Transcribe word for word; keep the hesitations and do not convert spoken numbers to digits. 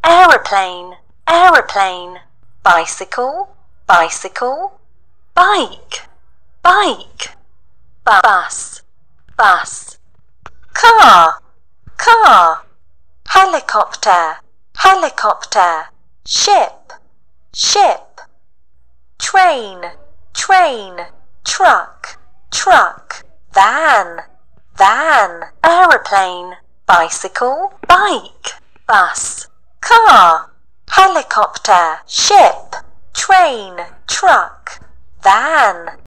aeroplane, aeroplane, bicycle, bicycle, bike, bike, bus, bus, car, car, helicopter, helicopter, ship, ship, train, train, truck, truck, van, van, aeroplane, bicycle, bike, bus, car, helicopter, ship, train, truck, van.